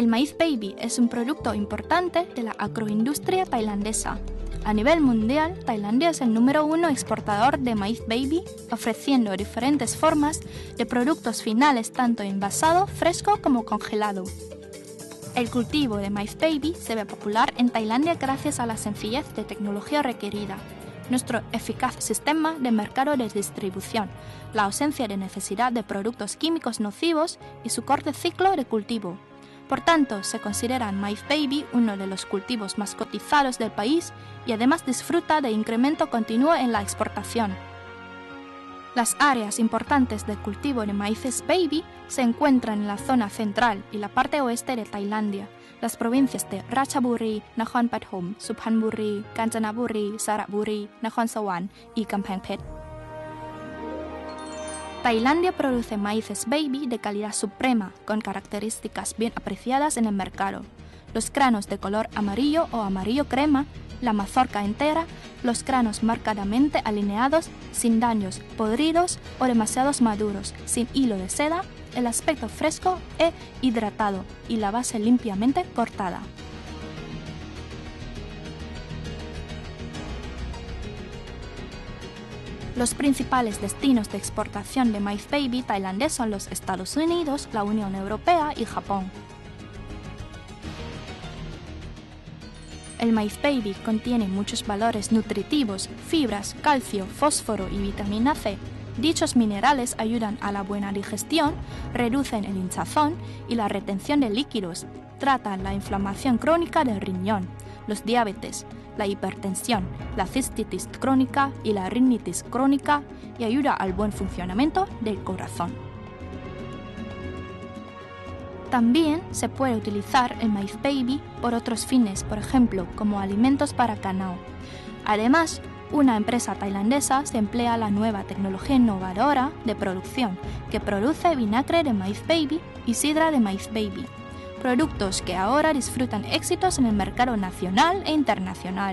maíz baby es un producto importante de la agroindustria tailandesa. A nivel mundial, Tailandia es el número 1 exportador de maíz baby, ofreciendo diferentes formas de productos finales tanto envasado, fresco como congelado. El cultivo de maíz baby se ve popular en Tailandia gracias a la sencillez de tecnología requerida, nuestro eficaz sistema de mercado de distribución, la ausencia de necesidad de productos químicos nocivos y su corto ciclo de cultivo. Por tanto, se considera el maíz baby uno de los cultivos más cotizados del país y además disfruta de incremento continuo en la exportación. Las áreas importantes de cultivo de maíces baby se encuentran en la zona central y la parte oeste de Tailandia, las provincias de Ratchaburi, Nakhon Pathom, Suphanburi, Kanchanaburi, Saraburi, Nakhon Sawan y Kamphaeng Phet. Tailandia produce maíces baby de calidad suprema, con características bien apreciadas en el mercado. Los granos de color amarillo o amarillo crema, la mazorca entera, los granos marcadamente alineados, sin daños, podridos o demasiados maduros, sin hilo de seda, el aspecto fresco e hidratado y la base limpiamente cortada. Los principales destinos de exportación de maíz baby tailandés son los Estados Unidos, la Unión Europea y Japón. El maíz baby contiene muchos valores nutritivos, fibras, calcio, fósforo y vitamina C. Dichos minerales ayudan a la buena digestión, reducen el hinchazón y la retención de líquidos, tratan la inflamación crónica del riñón, los diabetes, la hipertensión, la cistitis crónica y la rinitis crónica y ayuda al buen funcionamiento del corazón. También se puede utilizar el maíz baby por otros fines, por ejemplo, como alimentos para ganado. Además, una empresa tailandesa se emplea la nueva tecnología innovadora de producción que produce vinagre de maíz baby y sidra de maíz baby, productos que ahora disfrutan éxitos en el mercado nacional e internacional.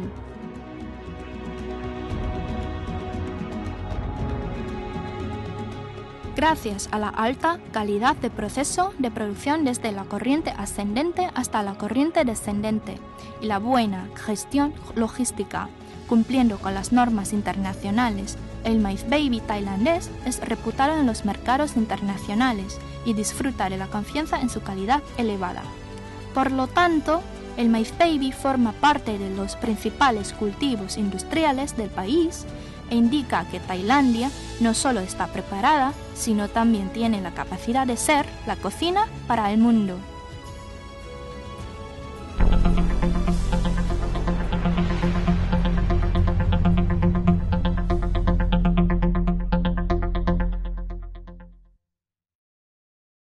Gracias a la alta calidad de proceso de producción desde la corriente ascendente hasta la corriente descendente y la buena gestión logística, cumpliendo con las normas internacionales, el maíz baby tailandés es reputado en los mercados internacionales y disfruta de la confianza en su calidad elevada. Por lo tanto, el maíz baby forma parte de los principales cultivos industriales del país e indica que Tailandia no solo está preparada, sino también tiene la capacidad de ser la cocina para el mundo.